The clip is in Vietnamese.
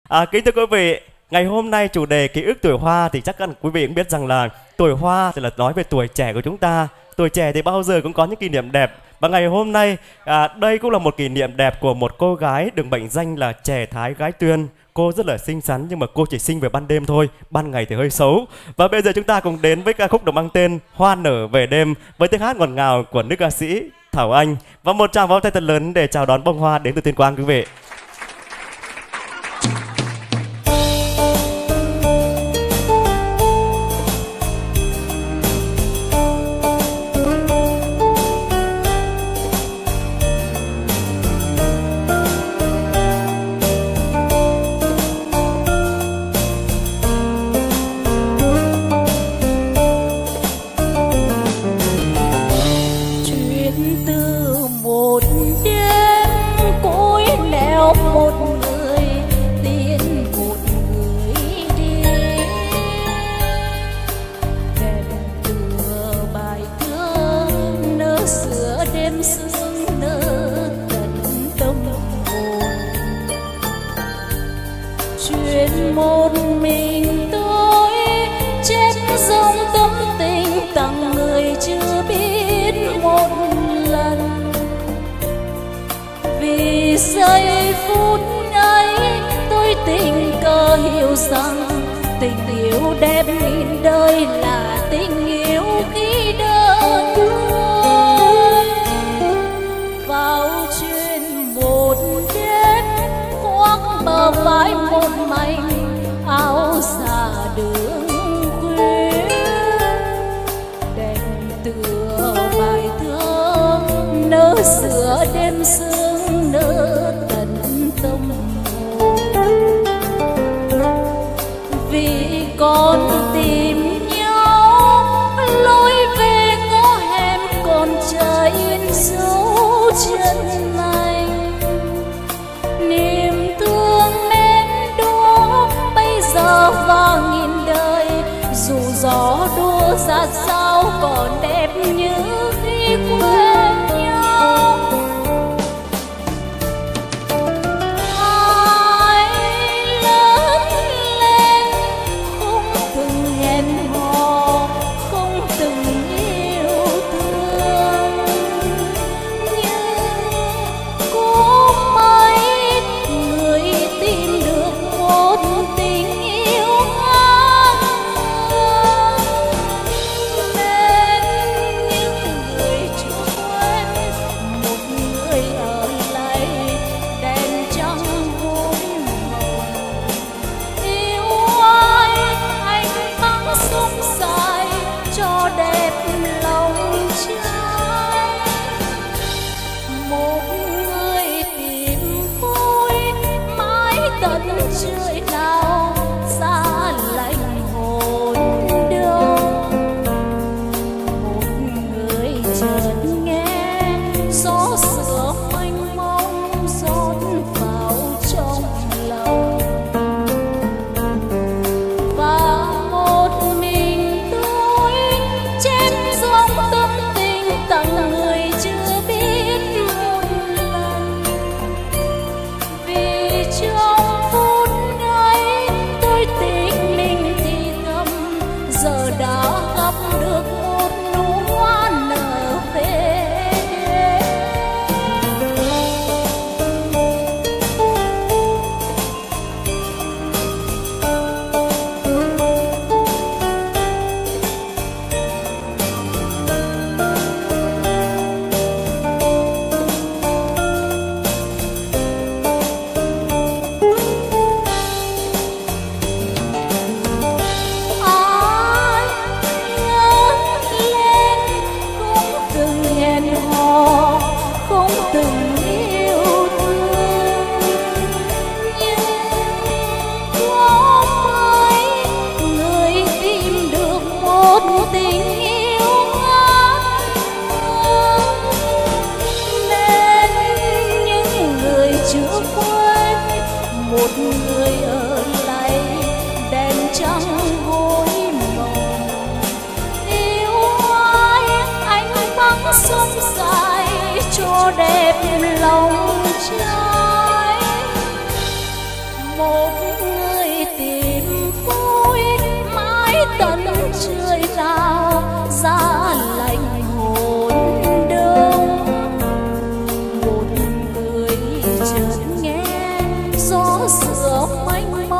Kính thưa quý vị, ngày hôm nay chủ đề ký ức tuổi Hoa thì chắc hẳn quý vị cũng biết rằng là tuổi Hoa thì là nói về tuổi trẻ của chúng ta. Tuổi trẻ thì bao giờ cũng có những kỷ niệm đẹp. Và ngày hôm nay đây cũng là một kỷ niệm đẹp của một cô gái được mệnh danh là trẻ Thái gái Tuyên. Cô rất là xinh xắn nhưng mà cô chỉ xinh về ban đêm thôi, ban ngày thì hơi xấu. Và bây giờ chúng ta cùng đến với ca khúc được mang tên Hoa nở về đêm với tiếng hát ngọt ngào của nữ ca sĩ Thảo Anh. Và một tràng pháo tay thật lớn để chào đón bông hoa đến từ Tuyên Quang quý vị. Một mình tôi chết dòng tâm tình tặng người chưa biết một lần. Vì giây phút ấy tôi tình cờ hiểu rằng tình yêu đẹp nghìn đời là tình yêu khi đơn đôi. Vào chuyện một đêm khoác bờ vai một mảnh áo xa đường khuya, đèn tựa bài thơ nỡ giữa đêm sương nỡ tận tâm hồn. Vì con tìm nhau lối về ngõ hẻm còn chờ in dấu chân anh, niềm thương giờ và nghìn đời. Dù gió đua ra sao còn đẹp như khi quen nhau. Ai lớn lên không từng hẹn hò, không từng yêu thương, nhưng có mấy người tìm được một tình trời nào xa lạnh hồn đâu. Một người chợt nghe gió sửa mênh mông rót vào trong lòng, và một mình tôi chém dòng tâm tình tặng người chưa biết một lần. Vì trong giờ đã gặp được một nụ hoa nở về tình yêu ngát nên những người chưa quên, một người ở lại đèn trắng gối mộng. Yêu ai anh băng sông dài cho đẹp lòng trai. Một trời nào giá lạnh hồn đông. Một người chợt nghe gió sửa mênh mông